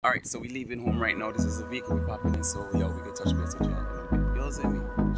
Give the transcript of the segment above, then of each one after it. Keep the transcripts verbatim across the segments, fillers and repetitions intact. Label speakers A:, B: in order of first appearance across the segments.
A: Alright, so we leaving home right now. This is the vehicle we popping in, so yo, we can touch base with y'all in a bit. Y'all see me?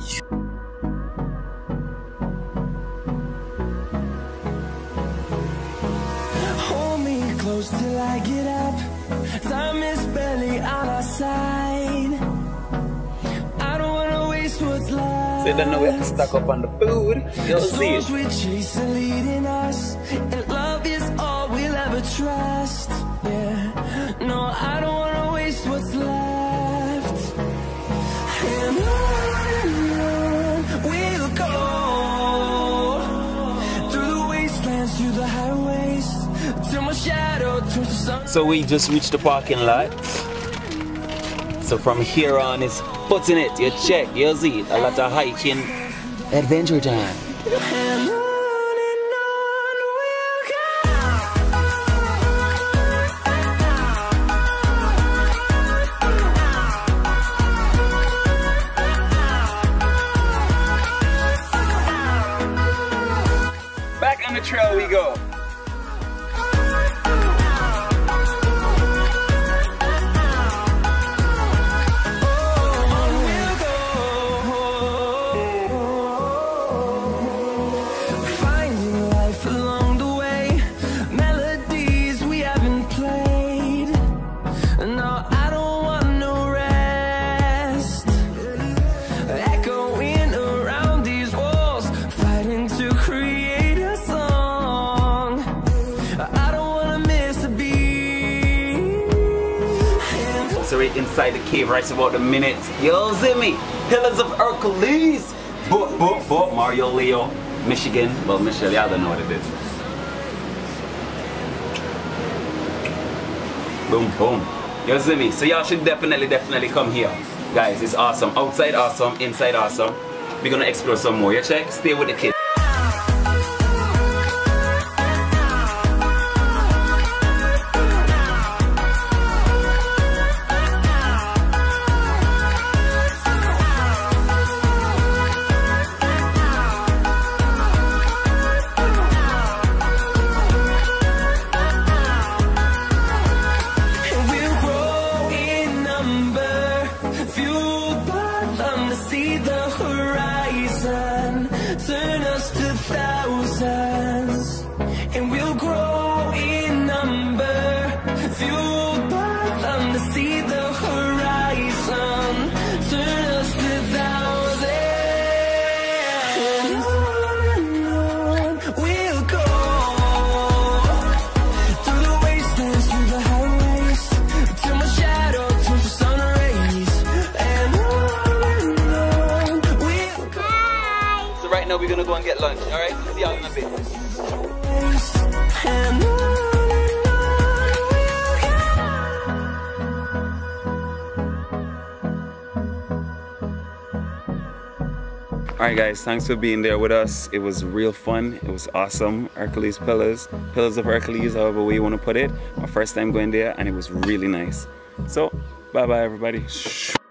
B: Hold me close till I get up. Time is barely on our side. I don't wanna waste what's left.
A: So you don't know we have to stock up on the food. You'll see it.
B: We chase are leading us, and love is all we'll ever trust. Yeah, no, I don't wanna waste what's left. And on we'll go, through the wastelands, through the highways, till my shadow turns to sun.
A: So we just reached the parking lot. So from here on is putting it, you check, you'll see it. A lot of hiking, adventure time.
B: And on and on we'll go.
A: Back on the trail we go. So we're inside the cave right about a minute. You'll see me. Pillars of Hercules. Boop, boop, boop. Mario Leo, Michigan. Well, Michelle, y'all don't know what it is. Boom, boom. You'll see me. So y'all should definitely, definitely come here. Guys, it's awesome. Outside awesome, inside awesome. We're gonna explore some more. You check? Stay with the kids.
B: Turn us to thousands, and we'll grow in number, fueled by them to see the horizon. Turn us to thousands, and on and on we'll go, through the wastelands, through the highways, till my shadow turns to sun rays. And on and on we'll go.
A: Right now we're gonna go and get lunch, alright? See y'all in a bit. Alright guys, thanks for being there with us. It was real fun. It was awesome. Hercules Pillars. Pillars of Hercules, however way you want to put it. My first time going there and it was really nice. So, bye bye everybody. Shh.